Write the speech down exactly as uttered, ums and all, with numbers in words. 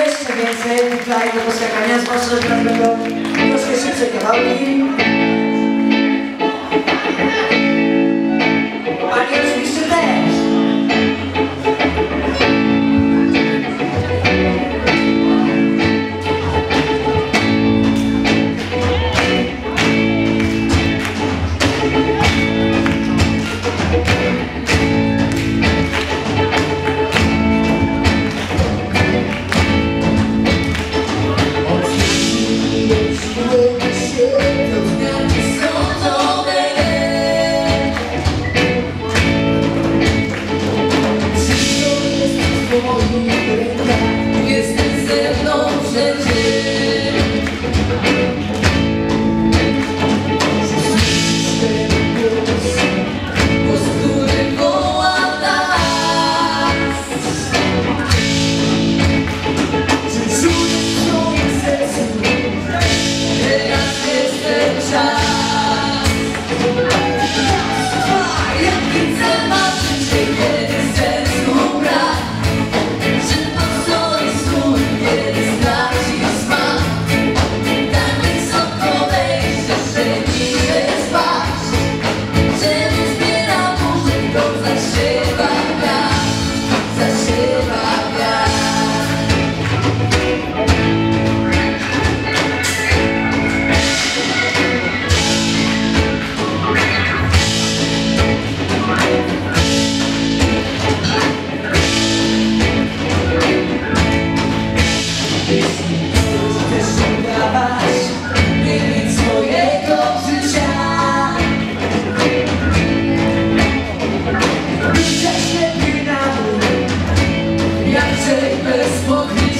jeszcze więcej tutaj do poskakania, zwłaszcza, że teraz będą troszkę szybsze kawałki. Panie oczywiście też. Jesteś ze mną przecież. Głos, który woła nas. Czy czujesz w swoim sercu? Teraz jest ten czas. Jaki cel ma życie, kiedy sercu brak? Bez